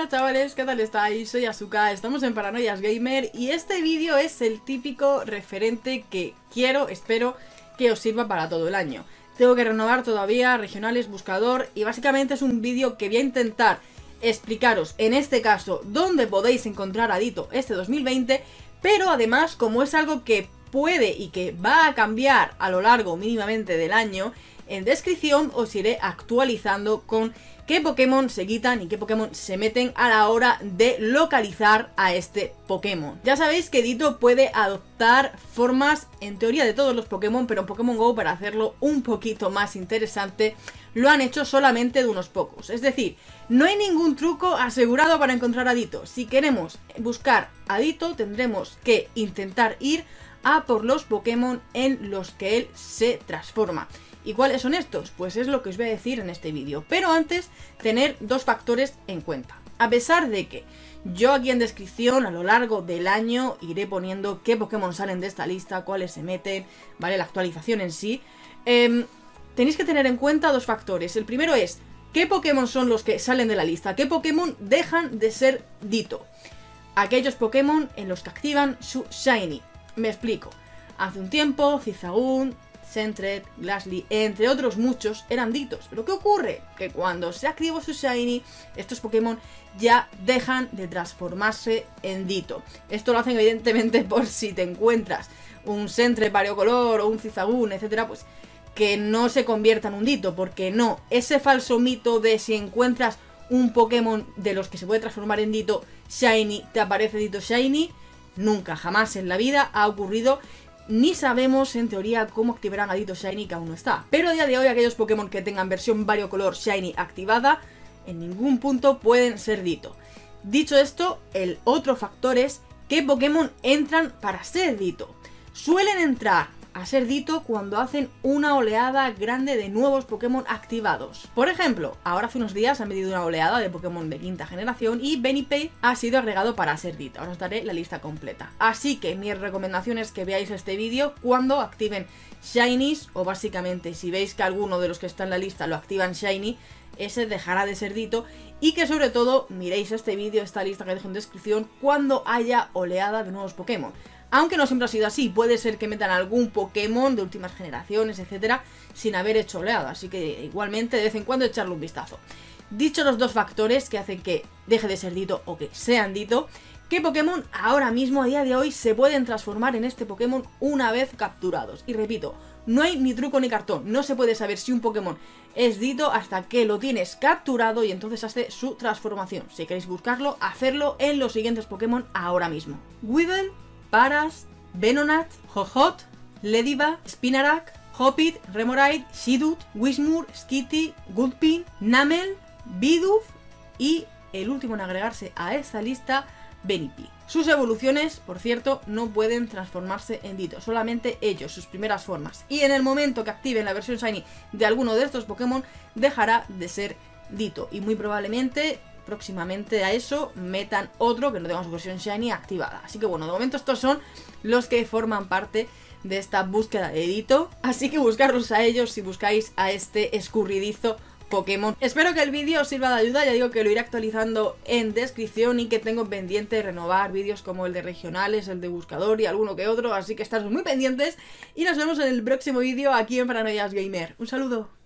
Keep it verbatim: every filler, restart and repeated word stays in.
Buenas chavales, ¿qué tal estáis? Soy Asuka, estamos en Paranoias Gamer y este vídeo es el típico referente que quiero, espero que os sirva para todo el año. Tengo que renovar todavía regionales, buscador y básicamente es un vídeo que voy a intentar explicaros, en este caso, dónde podéis encontrar a Ditto este dos mil veinte, pero además, como es algo que puede y que va a cambiar a lo largo mínimamente del año, en descripción os iré actualizando con qué Pokémon se quitan y qué Pokémon se meten a la hora de localizar a este Pokémon. Ya sabéis que Ditto puede adoptar formas en teoría de todos los Pokémon, pero en Pokémon GO, para hacerlo un poquito más interesante, lo han hecho solamente de unos pocos. Es decir, no hay ningún truco asegurado para encontrar a Ditto. Si queremos buscar a Ditto, tendremos que intentar ir a por los Pokémon en los que él se transforma. ¿Y cuáles son estos? Pues es lo que os voy a decir en este vídeo. Pero antes, tener dos factores en cuenta. A pesar de que yo aquí en descripción a lo largo del año iré poniendo qué Pokémon salen de esta lista, cuáles se meten, ¿vale? La actualización en sí. Eh, tenéis que tener en cuenta dos factores. El primero es, ¿qué Pokémon son los que salen de la lista? ¿Qué Pokémon dejan de ser Ditto? Aquellos Pokémon en los que activan su Shiny. Me explico. Hace un tiempo, Zigzagoon, Sentret, Glasly, entre otros muchos, eran Dittos. ¿Pero qué ocurre? Que cuando se activó su Shiny, estos Pokémon ya dejan de transformarse en Ditto. Esto lo hacen evidentemente por si te encuentras un Sentret variocolor o un Zigzagoon, etcétera, pues que no se convierta en un Ditto, porque no, ese falso mito de si encuentras un Pokémon de los que se puede transformar en Ditto Shiny, te aparece Ditto Shiny, nunca, jamás en la vida ha ocurrido. Ni sabemos, en teoría, cómo activarán a Ditto Shiny, que aún no está. Pero a día de hoy, aquellos Pokémon que tengan versión variocolor Shiny activada, en ningún punto pueden ser Ditto. Dicho esto, el otro factor es qué Pokémon entran para ser Ditto. Suelen entrar a ser Ditto cuando hacen una oleada grande de nuevos Pokémon activados. Por ejemplo, ahora hace unos días han metido una oleada de Pokémon de quinta generación y Benipay ha sido agregado para ser Ditto. Ahora os daré la lista completa. Así que mi recomendación es que veáis este vídeo cuando activen Shinies, o básicamente si veis que alguno de los que está en la lista lo activan Shiny, ese dejará de ser Ditto, y que sobre todo miréis este vídeo, esta lista que dejo en descripción, cuando haya oleada de nuevos Pokémon. Aunque no siempre ha sido así, puede ser que metan algún Pokémon de últimas generaciones, etcétera, sin haber hecho oleada, así que igualmente de vez en cuando echarle un vistazo. Dicho los dos factores que hacen que deje de ser Ditto o que sean Ditto, ¿qué Pokémon ahora mismo, a día de hoy, se pueden transformar en este Pokémon una vez capturados? Y repito, no hay ni truco ni cartón, no se puede saber si un Pokémon es Ditto hasta que lo tienes capturado y entonces hace su transformación. Si queréis buscarlo, hacerlo en los siguientes Pokémon ahora mismo: Weavile, Paras, Venonat, Ho-Hot, Lediva, Spinarak, Hoppip, Remoraid, Shidut, Whismur, Skitty, Gulpin, Namel, Bidoof y el último en agregarse a esta lista, Benipay. Sus evoluciones, por cierto, no pueden transformarse en Ditto, solamente ellos, sus primeras formas. Y en el momento que activen la versión Shiny de alguno de estos Pokémon, dejará de ser Ditto. Y muy probablemente próximamente a eso metan otro que no tenga su versión Shiny activada. Así que bueno, de momento estos son los que forman parte de esta búsqueda de Ditto. Así que buscarlos a ellos si buscáis a este escurridizo Pokémon. Espero que el vídeo os sirva de ayuda, ya digo que lo iré actualizando en descripción y que tengo pendiente renovar vídeos como el de regionales, el de buscador y alguno que otro, así que estad muy pendientes y nos vemos en el próximo vídeo aquí en Paranoias Gamer. Un saludo.